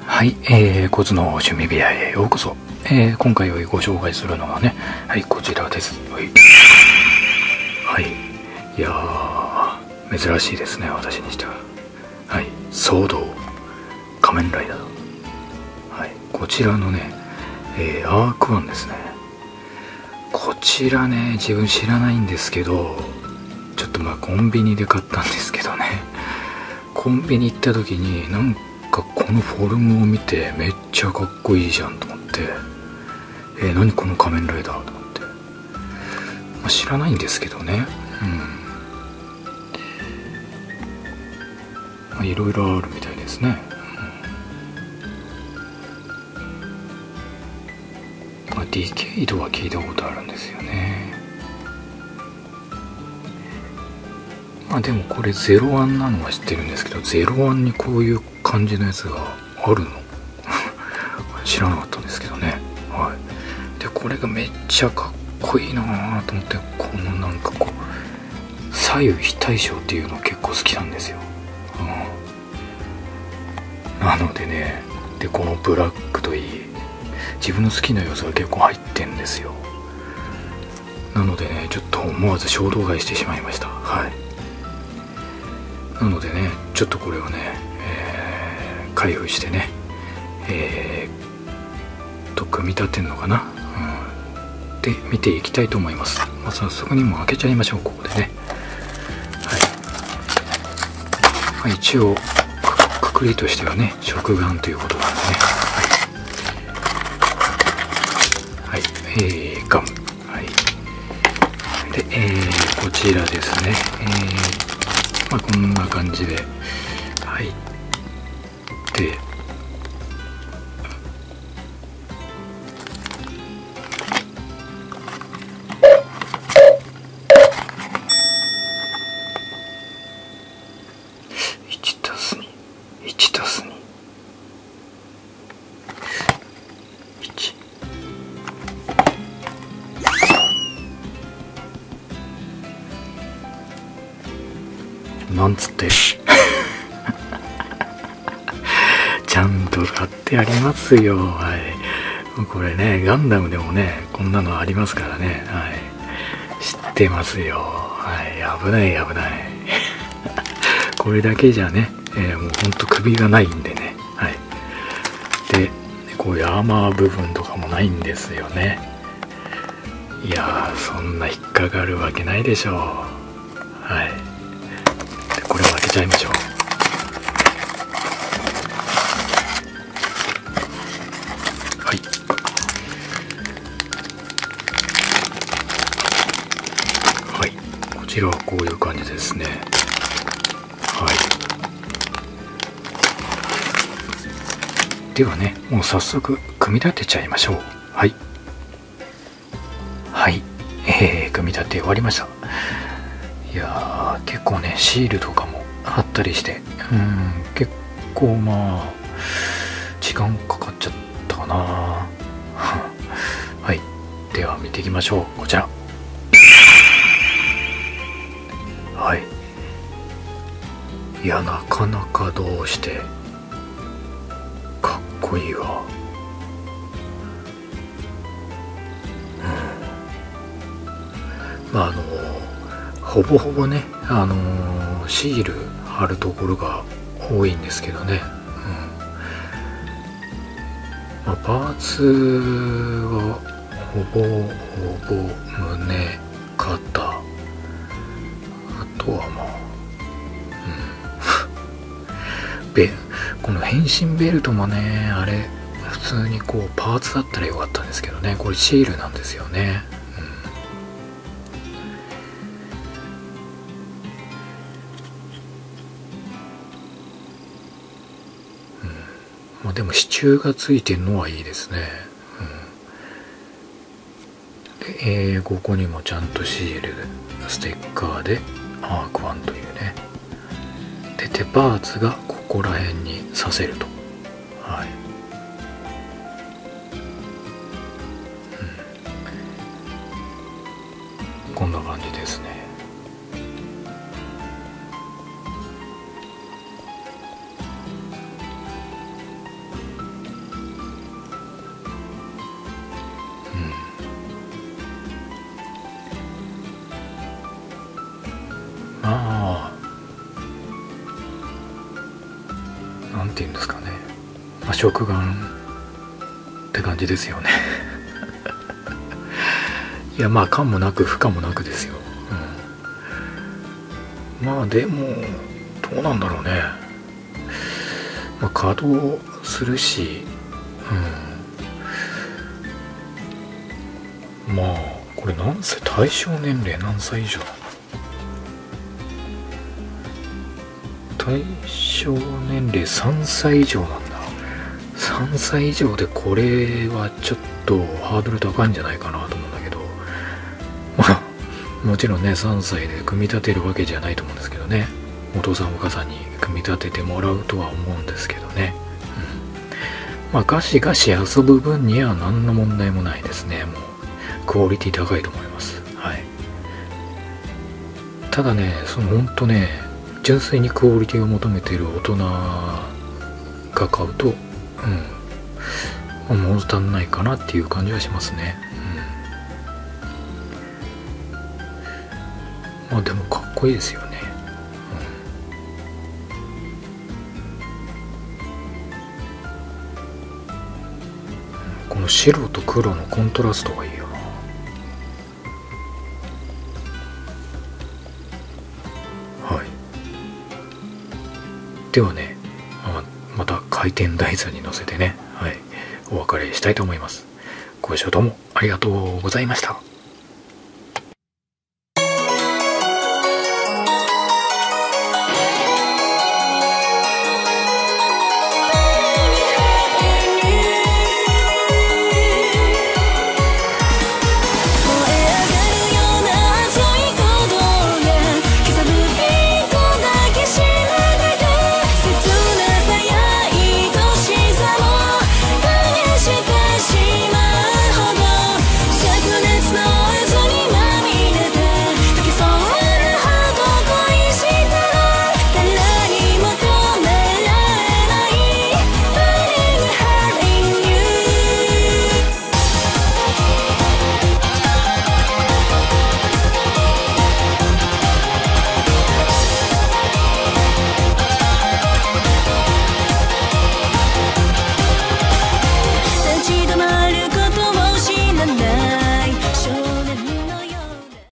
はい、コツの趣味部屋へようこそ。今回ご紹介するのはね、はい、こちらです。はい。はい。いやー、珍しいですね、私にしては。はい、ソード仮面ライダー。はい、こちらのね、アークワンですね。こちらね、自分知らないんですけど、ちょっとコンビニで買ったんですけどね。コンビニ行った時になんかこのフォルムを見てめっちゃかっこいいじゃんと思って、何この仮面ライダーと思って、知らないんですけどね。いろいろあるみたいですね。ディケイドは聞いたことあるんですよね。でもこれ01なのは知ってるんですけど、01にこういう感じのやつがあるの知らなかったんですけどね。はい。でこれがめっちゃかっこいいなと思って、このなんかこう左右非対称っていうの結構好きなんですよ。なのでね、でこのブラックといい、自分の好きな要素が結構入ってんですよ。なのでね、ちょっと思わず衝動買いしてしまいました。はい。なのでね、ちょっとこれをね、開封してね、組み立てるのかな、で見ていきたいと思います。早速にも開けちゃいましょう、ここでね。はい、一応くくりとしてはね、食玩ということなんでね。はい、ガム。はい。で、こちらですね。こんな感じで、はい。で、なんつってちゃんと買ってありますよ。はい。これね、ガンダムでもね、こんなのありますからね。はい。知ってますよ。はい。危ない危ないこれだけじゃね、もうほんと首がないんでね。はい。で、こういうアーマー部分とかもないんですよね。いやー、そんな引っかかるわけないでしょう。はい。これを開けちゃいましょう。はい。はい。こちらはこういう感じですね。はい。ではね、もう早速組み立てちゃいましょう。はい。はい。組み立て終わりました。いやー、結構ね、シールとかも貼ったりして、結構時間かかっちゃったかなはい。では見ていきましょう。こちら。はい。いや、なかなかどうしてかっこいいわ。ほぼほぼね、シール貼るところが多いんですけどね。パーツはほぼ胸、肩、あとはこの変身ベルトもね、あれ普通にこうパーツだったらよかったんですけどね、これシールなんですよね。でも支柱がついてるのはいいですね。で、ここにもちゃんとシール、ステッカーでアークワンというね。で、手パーツがここら辺にさせると。はい。こんな感じですね。 なんていうんですかね、まあ、食玩って感じですよねいやまあ可もなく不可もなくですよ、まあでもどうなんだろうね、まあ、稼働するし、まあこれ何歳、対象年齢何歳以上、対象年齢3歳以上なんだ。3歳以上でこれはちょっとハードル高いんじゃないかなと思うんだけど、まあもちろんね3歳で組み立てるわけじゃないと思うんですけどね、お父さんお母さんに組み立ててもらうとは思うんですけどね、まあガシガシ遊ぶ分には何の問題もないですね。もうクオリティ高いと思います。はい。ただね、そのほんとね、純粋にクオリティを求めている大人が買うと、物足んないかなっていう感じはしますね。まあでもかっこいいですよね。この白と黒のコントラストがいいよな。はい。ではね、また回転台座に乗せてね、はい、お別れしたいと思います。ご視聴どうもありがとうございました。